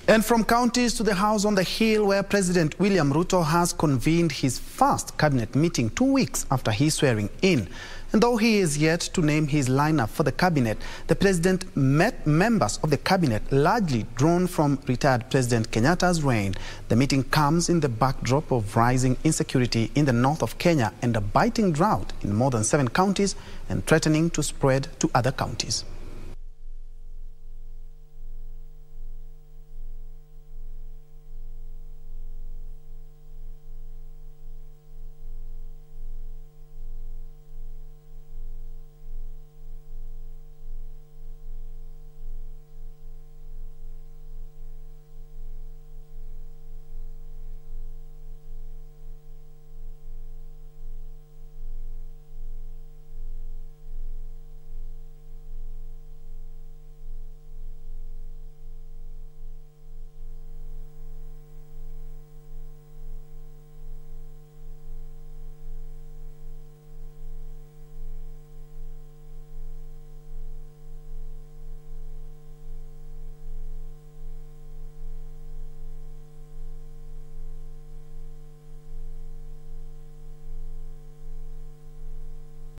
And from counties to the house on the hill, where President William Ruto has convened his first cabinet meeting 2 weeks after his swearing in. And though he is yet to name his lineup for the cabinet, the president met members of the cabinet largely drawn from retired President Kenyatta's reign. The meeting comes in the backdrop of rising insecurity in the north of Kenya and a biting drought in more than 7 counties and threatening to spread to other counties.